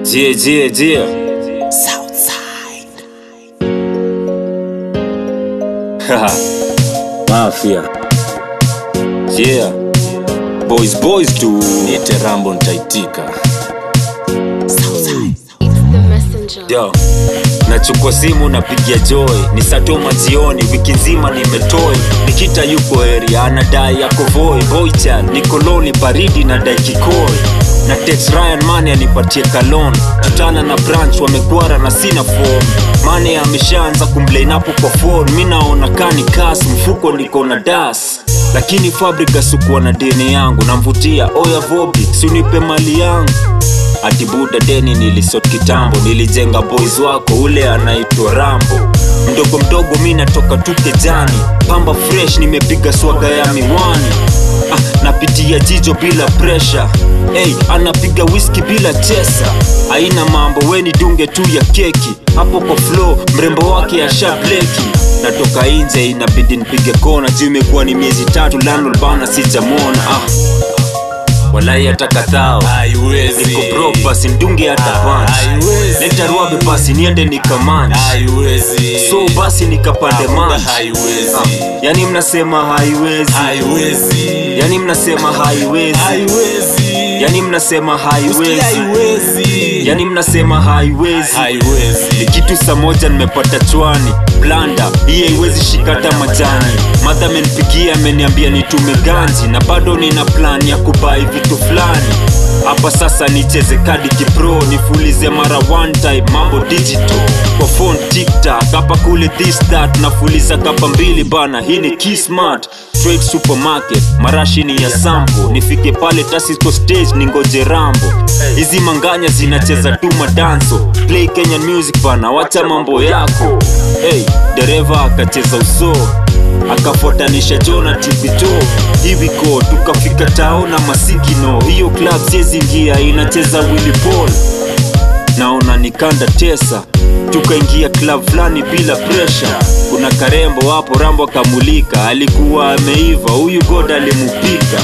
Yeah. Southside. Mafia. Yeah. Boys do. Niite Rambo nitaitika. Southside. It's the messenger. Yo. Nachukua simu napigia Joy. Ni saa toma jioni, wiki nzima nimetoi. Nikita yuko area, anadai yako boy child. Niko lonely, baridi na dai kikoi. Na text Ryan Mane anipatie kalon. Tutana na branch wamekwara na sina form. Mane ameshaanza kumblame hapo kwa phone. Mimi naona kani kas mfuko niko na das. Lakini fabrika sikuwa na deni yangu. Namvutia oya vobi, si unipe mali yangu. Ati buda deni nilisot kitambo. Nilijenga boys wako ule anaitwa Rambo. Mdogo mimi natoka tu kejani. Pamba fresh nimepiga swaga ya miwani. Napitia jijo bila pressure. Anapiga whisky bila chesa. Haina mambo weni dunge tu ya keki. Hapo kwa flow mrembo wake asha bleki. Natoka inje inabidi nipige kona. Juu imekuwa ni miezi 3 landlord bana sijamona. Walai atakathao HAIWEZI. Niko broke basi ndunge hata punch. Leta ruabe basi niende nikamani. HAIWEZI. So basi nikapande manch. Yani mnasema HAIWEZI. Yani mnasema HAIWEZI. Yani mnasema HAIWEZI. Yani mnasema HAIWEZI. Ni kitu saa moja nimepata chwani. Blanda, hii haiwezi shikata majani. Mother amenipigia ameniambia nitume ganji. Na bado nina plan ya kubai vitu fulani. Hapa sasa nicheze kadi kipro. Nifulize mara one time, mambo digital. Kwa phone TikTok, hapa kule this that. Nafuliza kapa mbili bana, hii ni Kismart. Trade supermarket, marashi ni ya sample. Nifike pale Tasiko stage, ningoje Rambo. Hizi manganya zinacheza tu madanso. Play Kenyan music bana, wacha mambo yako. Dereva akacheza uso. Akafuatanisha Jona Tibito. Hivi ko, tukafika tao na masigino. Hiyo club siezi ingia, inacheza Willy Paul. Naona nikanda tesa. Tukaingia club flani bila pressure. Kuna karembo hapo Rambo akamulika. Alikuwa ameiva, huyu God alimupika.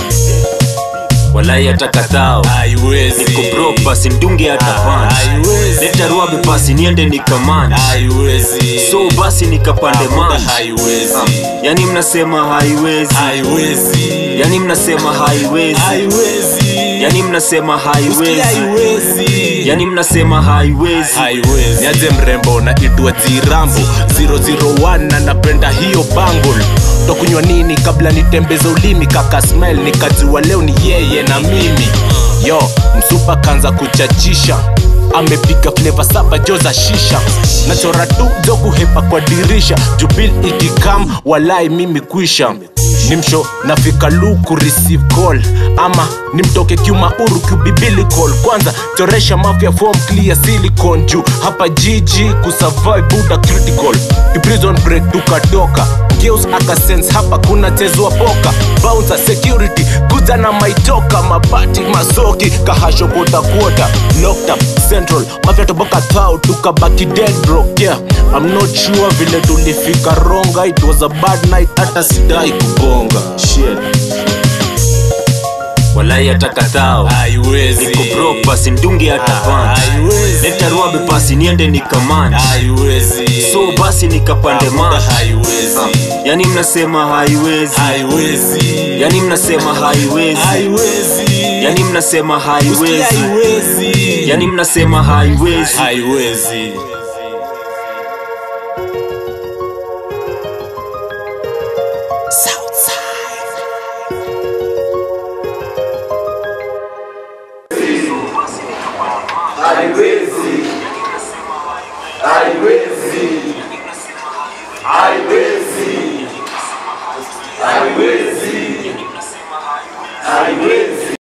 Walai atakathao HAIWEZI. Niko broke basi ndunge hata punch. Leta ruabe basi niende nikamani. So basi nikapande manch. Yani mnasema HAIWEZI. Yani mnasema HAIWEZI. Yani mnasema HAIWEZI. Yani mnasema HAIWEZI. Niaje mrembo na itwa Rambo 001 na napenda hiyo bangle. Tokunywa nini kabla nitembeze ulimi. Kaka smile nikajua leo ni yeye na mimi. Yo, msupa kanza kuchachisha. Amepiga flavor 7 joza shisha. Nachora tu doku hepa kwa dirisha. Jubil ikikam walai mimi kwisha. Nimsho nafika luku receive call. Ama nimtoke kiumauru kiubibilical. Kwanza choresha mafia form clear silicone. Juu hapa GG kusurvive buda critical. Prison break tukatoka. Geus akasense hapa kuna chezwa poka. Bouncer security kuja na maitoka. Mabati masoki kahasho kota locked up central mafia toboka thao tukabaki dead broke. Yeah, I'm not sure vile tulifika ronga. It was a bad night hata sidai kubonga. Shit. Walai atakathao HAIWEZI. Niko broke basi ndunge hata punch. Leta ruabe basi niende nikamani. So basi nikapande manch. Yani mnasema HAIWEZI. Yani mnasema HAIWEZI. Yani mnasema HAIWEZI. Yani mnasema HAIWEZI. HAIWEZI.